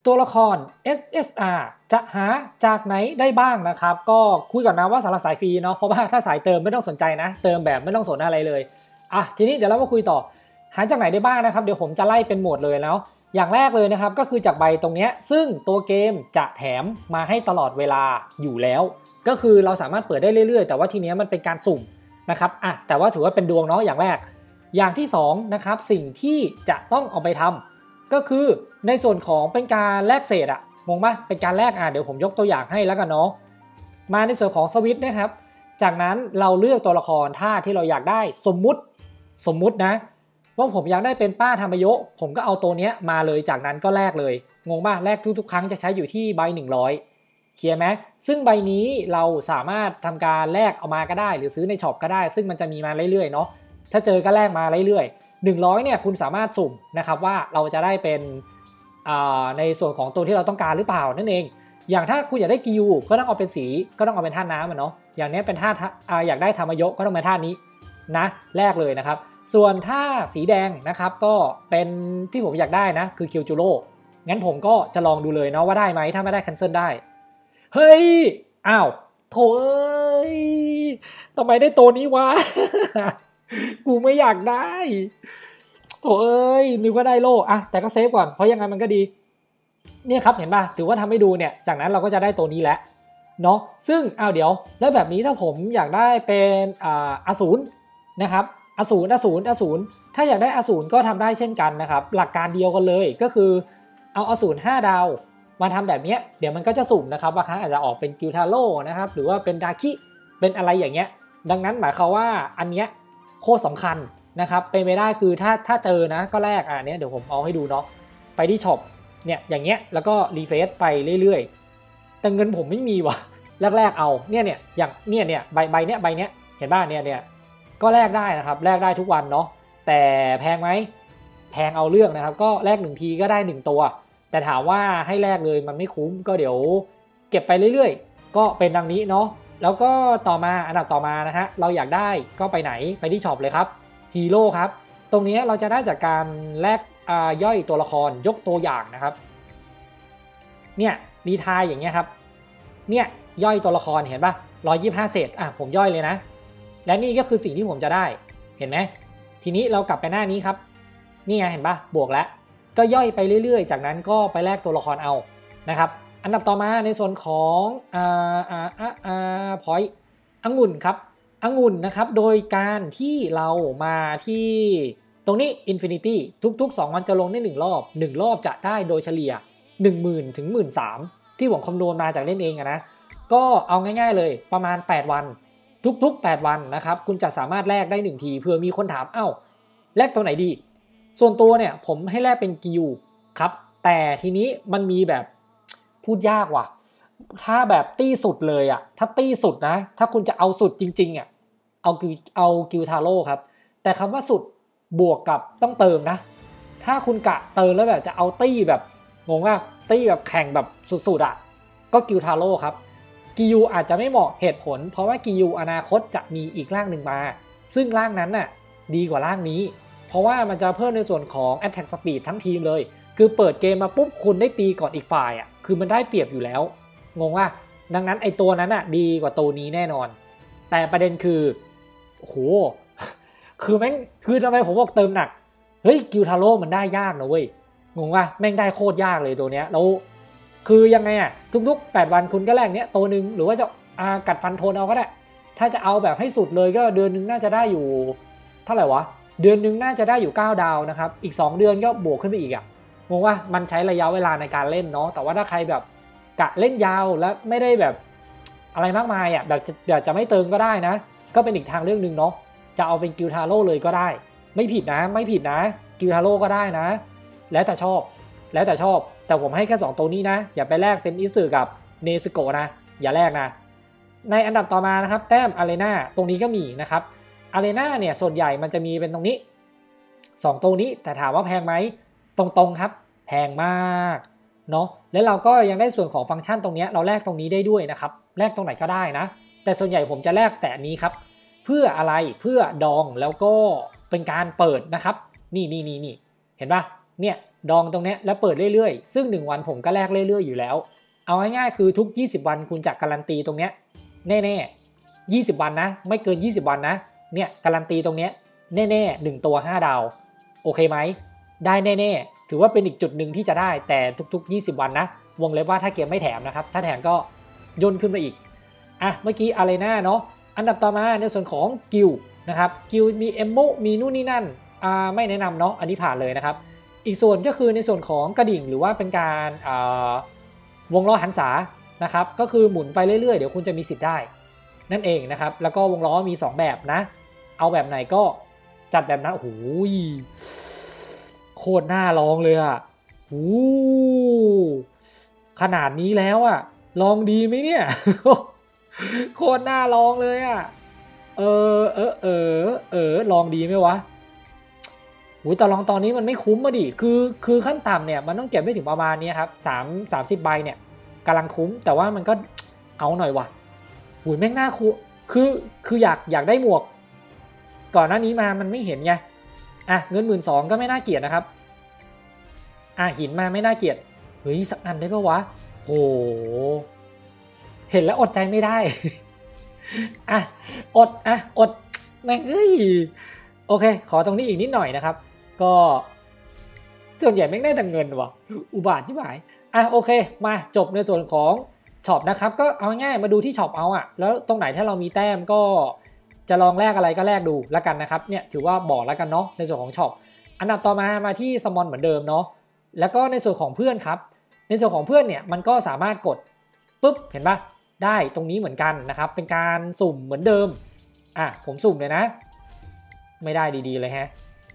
ตัวละคร SSR จะหาจากไหนได้บ้างนะครับก็คุยก่อนนะว่าสำหรับสายฟรีเนาะเพราะว่าถ้าสายเติมไม่ต้องสนใจนะเติมแบบไม่ต้องสนอะไรเลยทีนี้เดี๋ยวเรามาคุยต่อหาจากไหนได้บ้างนะครับเดี๋ยวผมจะไล่เป็นหมวดเลยแล้วอย่างแรกเลยนะครับก็คือจากใบตรงนี้ซึ่งตัวเกมจะแถมมาให้ตลอดเวลาอยู่แล้วก็คือเราสามารถเปิดได้เรื่อยๆแต่ว่าทีนี้มันเป็นการสุ่มนะครับแต่ว่าถือว่าเป็นดวงเนาะอย่างแรกอย่างที่2นะครับสิ่งที่จะต้องเอาไปทำก็คือในส่วนของเป็นการแลกเศษงงปะเป็นการแลกเดี๋ยวผมยกตัวอย่างให้แล้วกันเนาะมาในส่วนของสวิตช์นะครับจากนั้นเราเลือกตัวละครท่าที่เราอยากได้สมมุตินะว่าผมอยากได้เป็นป้าธรรมโยผมก็เอาตัวเนี้ยมาเลยจากนั้นก็แลกเลยงงป่ะแลกทุกครั้งจะใช้อยู่ที่ใบ100เคลียร์ไหมซึ่งใบนี้เราสามารถทำการแลกเอามาก็ได้หรือซื้อในช็อปก็ได้ซึ่งมันจะมีมาเรื่อยๆเนาะถ้าเจอก็แลกมาเรื่อยๆ100เนี่ยคุณสามารถสุ่มนะครับว่าเราจะได้เป็นในส่วนของตัวที่เราต้องการหรือเปล่านั่นเองอย่างถ้าคุณอยากได้กิวก็ต้องเอาเป็นสีก็ต้องเอาเป็นธาตุน้ำเนาะอย่างนี้เป็นธาตุอยากได้ธรรมโยก็ต้องเป็นธาตุนี้นะแลกเลยนะครับส่วนถ้าสีแดงนะครับก็เป็นที่ผมอยากได้นะคือคิวจูโร่งั้นผมก็จะลองดูเลยเนาะว่าได้ไหมถ้าไม่ได้แคนเซิลได้เฮ้ยโถเอ้ยทำไมได้ตัวนี้วะ กูไม่อยากได้โถเอ้ยนึกว่าได้โล่แต่ก็เซฟก่อนเพราะยังไงมันก็ดีเนี่ยครับเห็นป่ะถือว่าทำให้ดูเนี่ยจากนั้นเราก็จะได้ตัวนี้แล้วเนาะซึ่งเดี๋ยวแล้วแบบนี้ถ้าผมอยากได้เป็นอสูรนะครับอสูรถ้าอยากได้อสูรก็ทำได้เช่นกันนะครับหลักการเดียวกันเลยก็คือเอาอสูร5 ดาวมาทำแบบนี้เดี๋ยวมันก็จะสุ่มนะครับบางครั้งอาจจะออกเป็นกิวทาโร่นะครับหรือว่าเป็นดาคิเป็นอะไรอย่างเงี้ยดังนั้นหมายความว่าอันเนี้ยโคตรสำคัญนะครับเป็นไปได้คือถ้าเจอนะก็แลกเนี้ยเดี๋ยวผมเอาให้ดูเนาะไปที่ช็อปเนี่ยอย่างเงี้ยแล้วก็รีเฟซไปเรื่อยๆแต่เงินผมไม่มีว่ะแรกเอาเนี่ยอย่างเนี่ยใบเนี้ยเห็นป่ะเนี่ยก็แลกได้นะครับแลกได้ทุกวันเนาะแต่แพงไหมแพงเอาเรื่องนะครับก็แลก1 ทีก็ได้1 ตัวแต่ถามว่าให้แลกเลยมันไม่คุ้มก็เดี๋ยวเก็บไปเรื่อยๆก็เป็นดังนี้เนาะแล้วก็ต่อมาอันดับต่อมานะฮะเราอยากได้ก็ไปไหนไปที่ช็อปเลยครับฮีโร่ครับตรงนี้เราจะได้จากการแลกย่อยตัวละครยกตัวอย่างนะครับเนี่ยรีทายอย่างเงี้ยครับเนี่ยย่อยตัวละครเห็นป่ะ125 เศษผมย่อยเลยนะและนี่ก็คือสิ่งที่ผมจะได้เห็นไหมทีนี้เรากลับไปหน้านี้ครับนี่ไงเห็นป่ะบวกแล้วก็ย่อยไปเรื่อยๆจากนั้นก็ไปแลกตัวละครเอานะครับอันดับต่อมาในส่วนของพอยต์องุ่นครับองุ่นนะครับโดยการที่เรามาที่ตรงนี้ Infinity ทุกๆ2 วันจะลงได้1 รอบ1 รอบจะได้โดยเฉลี่ย 10,000 ถึง 13,000 ที่ผมคำนวณมาจากเล่นเองนะก็เอาง่ายๆเลยประมาณ8 วันทุกๆ8 วันนะครับคุณจะสามารถแลกได้1 ทีเพื่อมีคนถามแลกตัวไหนดีส่วนตัวเนี่ยผมให้แลกเป็นกิวครับแต่ทีนี้มันมีแบบพูดยากว่ะถ้าแบบตี้สุดเลยถ้าตี้สุดนะถ้าคุณจะเอาสุดจริงๆเอากิวทาโร่ครับแต่คำว่าสุดบวกกับต้องเติมนะถ้าคุณกะเติมแล้วแบบจะเอาตี้แบบงงตี้แบบแข่งแบบสุดๆก็กิวทาโร่ครับกิวอาจจะไม่เหมาะเหตุผลเพราะว่ากิวอนาคตจะมีอีกร่างหนึ่งมาซึ่งร่างนั้นดีกว่าร่างนี้เพราะว่ามันจะเพิ่มในส่วนของ attack speed ทั้งทีมเลยคือเปิดเกมมาปุ๊บคุณได้ตีก่อนอีกฝ่ายคือมันได้เปรียบอยู่แล้วงงว่าดังนั้นไอตัวนั้นดีกว่าตัวนี้แน่นอนแต่ประเด็นคือโหคือแม่งคือทำไมผมบอกเติมหนักเฮ้ยกิวทาโร่มันได้ยากนะเว้ยงงว่าแม่งได้โคตรยากเลยตัวเนี้ยแล้วคือยังไงทุกๆ8 วันคุณก็แลกเนี้ยตัวนึงหรือว่าจะกัดฟันโทนเอาก็ได้ถ้าจะเอาแบบให้สุดเลยก็เดือนนึงน่าจะได้อยู่เท่าไหร่วะเดือนนึงน่าจะได้อยู่9 ดาวนะครับอีก2 เดือนก็บวกขึ้นไปอีกงงว่ามันใช้ระยะเวลาในการเล่นเนาะแต่ว่าถ้าใครแบบกะเล่นยาวและไม่ได้แบบอะไรมากมายแบบจะไม่เติมก็ได้นะก็เป็นอีกทางเรื่องนึงเนาะจะเอาเป็นกิวทาโร่เลยก็ได้ไม่ผิดนะกิวทาโร่ก็ได้นะแล้วแต่ชอบแต่ผมให้แค่2 ตัวนี้นะอย่าไปแลกเซนอิสึกับเนซึโกะนะอย่าแลกนะในอันดับต่อมานะครับแต้มอารีนาตรงนี้ก็มีนะครับอารีนาเนี่ยส่วนใหญ่มันจะมีเป็นตรงนี้2 ตัวนี้แต่ถามว่าแพงไหมตรงๆครับแพงมากเนาะแล้วเราก็ยังได้ส่วนของฟังก์ชันตรงนี้เราแลกตรงนี้ได้ด้วยนะครับแลกตรงไหนก็ได้นะแต่ส่วนใหญ่ผมจะแลกแต่อันนี้ครับเพื่ออะไรเพื่อดองแล้วก็เป็นการเปิดนะครับนี่เห็นป่ะเนี่ยดองตรงเนี้ยแล้วเปิดเรื่อยๆซึ่ง1วันผมก็แลกเรื่อยๆอยู่แล้วเอาง่ายๆคือทุก20วันคุณจะการันตีตรงเนี้ยแน่ๆ20วันนะไม่เกิน20วันนะเนี่ยการันตีตรงเนี้ยแน่ๆ1ตัว5ดาวโอเคไหมได้แน่ๆถือว่าเป็นอีกจุดหนึ่งที่จะได้แต่ทุกๆ20วันนะวงเล็บว่าถ้าเกมไม่แถมนะครับถ้าแถมก็ย่นขึ้นมาอีกเมื่อกี้อารีนาเนาะอันดับต่อมาในส่วนของกิลนะครับกิลมีเอมโมมีนู่นนี่นั่นไม่แนะนำเนาะอันนี้ผ่านเลยนะครับอีกส่วนก็คือในส่วนของกระดิ่งหรือว่าเป็นการวงล้อหันษานะครับก็คือหมุนไปเรื่อยๆเดี๋ยวคุณจะมีสิทธิ์ได้นั่นเองนะครับแล้วก็วงล้อมี2แบบนะเอาแบบไหนก็จัดแบบนั้นโอ้โหโคตรน่าลองเลยอ่ะโอ้ขนาดนี้แล้วอ่ะลองดีไหมเนี่ย โคตรน่าลองเลยอ่ะลองดีไหมวะแต่ลองตอนนี้มันไม่คุ้มมาดิคือขั้นต่ำเนี่ยมันต้องเก็บได้ถึงประมาณนี้ครับ30ใบเนี่ยกำลังคุ้มแต่ว่ามันก็เอาหน่อยวะแม่งน่าคืออยากได้หมวกก่อนหน้านี้มามันไม่เห็นไงเงิน12,000ก็ไม่น่าเกลียดนะครับหินมาไม่น่าเกลียดเฮ้ยสักอันได้ปะวะโหเห็นแล้วอดใจไม่ได้ อดแม่งโอเคขอตรงนี้อีกนิดหน่อยนะครับก็ส่วนใหญ่แม่งได้แต่เงินว่ะอุบาทที่หมายโอเคมาจบในส่วนของช็อปนะครับก็เอาง่ายมาดูที่ช็อปเอาแล้วตรงไหนถ้าเรามีแต้มก็จะลองแลกอะไรก็แลกดูแล้วกันนะครับเนี่ยถือว่าบอกแล้วกันเนาะในส่วนของช็อปอันดับต่อมาที่สมอนเหมือนเดิมเนาะแล้วก็ในส่วนของเพื่อนครับในส่วนของเพื่อนเนี่ยมันก็สามารถกดปุ๊บเห็นปะได้ตรงนี้เหมือนกันนะครับเป็นการสุ่มเหมือนเดิมผมสุ่มเลยนะไม่ได้ดีๆเลยฮะ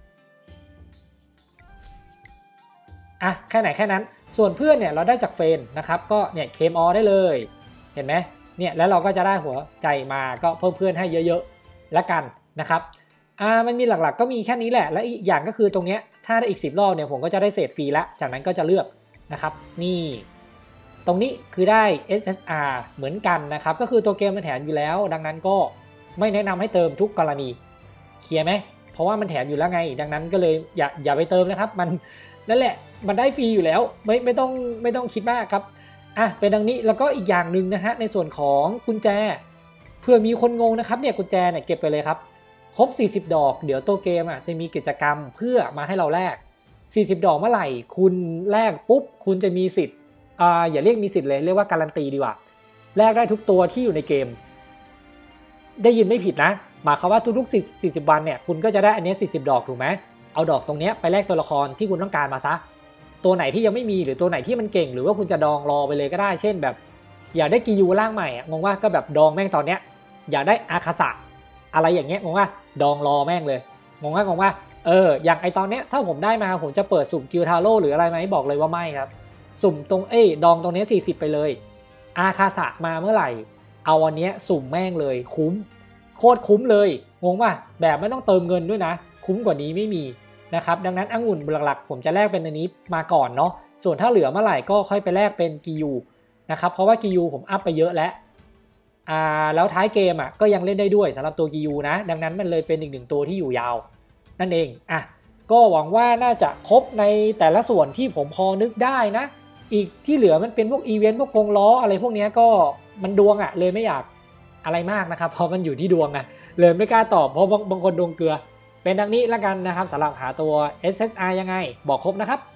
แค่ไหนแค่นั้นส่วนเพื่อนเนี่ยเราได้จากเฟนนะครับก็เนี่ยเคมอได้เลยเห็นไหมเนี่ยแล้วเราก็จะได้หัวใจมาก็เพิ่มเพื่อนให้เยอะๆแล้วกันนะครับมันมีหลักๆก็มีแค่นี้แหละและอีกอย่างก็คือตรงเนี้ยถ้าได้อีก10รอบเนี่ยผมก็จะได้เศษฟรีแล้วจากนั้นก็จะเลือกนะครับนี่ตรงนี้คือได้ SSR เหมือนกันนะครับก็คือตัวเกมมันแถมอยู่แล้วดังนั้นก็ไม่แนะนำให้เติมทุกกรณีเคลียร์ไหมเพราะว่ามันแถมอยู่แล้วไงดังนั้นก็เลยอย่าไปเติมนะครับมันนั่นแหละมันได้ฟรีอยู่แล้วไม่ต้องคิดมากครับเป็นดังนี้แล้วก็อีกอย่างหนึ่งนะฮะในส่วนของกุญแจเพื่อมีคนงงนะครับเนี่ยกุญแจเนี่ยเก็บไปเลยครับครบ40ดอกเดี๋ยวตัวเกมจะมีกิจกรรมเพื่อมาให้เราแลก40ดอกเมื่อไหร่คุณแลกปุ๊บคุณจะมีสิทธิ์อย่าเรียกมีสิทธิ์เลยเรียกว่าการันตีดีกว่าแลกได้ทุกตัวที่อยู่ในเกมได้ยินไม่ผิดนะหมายความว่าทุกๆ40วันเนี่ยคุณก็จะได้อันนี้40ดอกถูกไหมเอาดอกตรงนี้ไปแลกตัวละครที่คุณต้องการมาซะตัวไหนที่ยังไม่มีหรือตัวไหนที่มันเก่งหรือว่าคุณจะดองรอไปเลยก็ได้เช่นแบบอยากได้กิยูร่างใหม่งงว่าก็แบบดองแม่งตอนเนี้ยอยากได้อาคาสะอะไรอย่างเงี้ยงงว่าดองรอแม่งเลยงงว่าอย่างไอตอนเนี้ยถ้าผมได้มาผมจะเปิดสุ่มกิลทาโร่หรืออะไรไหมบอกเลยว่าไม่ครับสุ่มตรงดองตรงนี้40ไปเลยอาคาสะมาเมื่อไหร่เอาวันนี้สุ่มแม่งเลยคุ้มโคตรคุ้มเลยงงป่ะแบบไม่ต้องเติมเงินด้วยนะคุ้มกว่านี้ไม่มีนะครับดังนั้นองุ่นหลักๆผมจะแลกเป็นอันนี้มาก่อนเนาะส่วนถ้าเหลือเมื่อไหร่ก็ค่อยไปแลกเป็นกิยูนะครับเพราะว่ากิยูผมอัพไปเยอะแล้วแล้วท้ายเกมก็ยังเล่นได้ด้วยสำหรับตัวกิยูนะดังนั้นมันเลยเป็นอีกหนึ่งตัวที่อยู่ยาวนั่นเองก็หวังว่าน่าจะครบในแต่ละส่วนที่ผมพอนึกได้นะอีกที่เหลือมันเป็นพวกอีเวนต์พวกกงล้ออะไรพวกนี้ก็มันดวงเลยไม่อยากอะไรมากนะครับเพราะมันอยู่ที่ดวงเลยไม่กล้าตอบเพราะบางคนดวงเกลือเป็นดังนี้ละกันนะครับสำหรับหาตัว SSR ยังไงบอกครบนะครับ